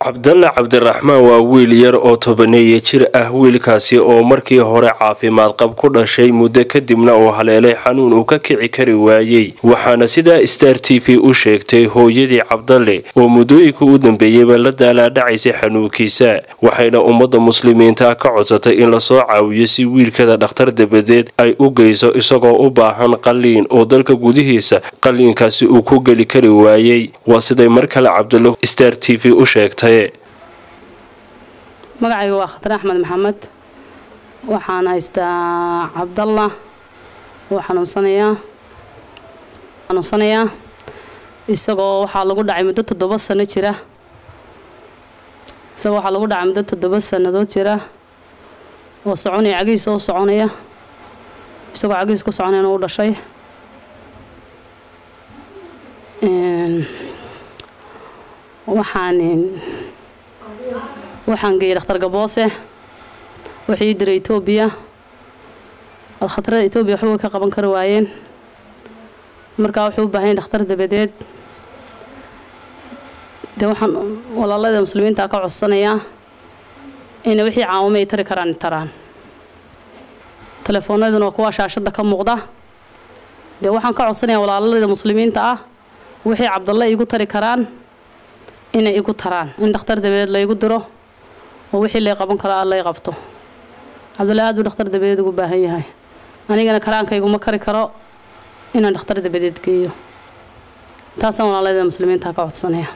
Cabdalle Cabdiraxmaan waa wiil yar oo 12 jir ah wiilkaasi oo markii hore caafimaad qab ku dhashay muddo kadibna uu haleelay xanuun uu ka kici kari waayay waxaana sida Star TV u sheegtay hooyadii Cabdalle oo muddooyinka u dambeeyay la daalaa-dhacaysay xanuunkiisa waxayna ummadda muslimiinta ka codsatay in la soo caawiyo si wiilkada dhakhtar dabadeed ay u geyso isagoo u baahan qaliin oo dalka gudihiisa qaliinkaasi uu ku gali kari waayay waa siday mar kale Cabdalle Star TV u sheegtay magacaygu waa Khatar Axmed Maxamed waxaan haystaa Cabdalle oo xanuunsanaya isagoo waxa lagu dhacay muddo 7 sano jira oo soconaya cagiis oo soconaya isagoo cagiis ku soconaya oo dhashay waxaan geeyay dhakhtar Gaboose wixii diray Itoobiya khatarada Itoobiya wuxuu ka qaban kar waayeen marka wuxuu u baahan dhakhtar dabadeed waxaan walaalada muslimiinta ka codsanaya in wixii caawimay tari karaan telefoonaduna waa kuwa shaashada ka muuqda waxaan ka codsanaya walaalada muslimiinta wixii Cabdalle igu tari karaan inay igu taraan in dhakhtar dabadeed la igu diro oo wixii la qaban karo la qabto Cabdalle aad u dhakhtar dabadeed ugu baahan yahay anigana karaankaygu ma kari karo inaan dhakhtar dabadeed geeyo taasaan walaalada muslimiinta ka codsanaya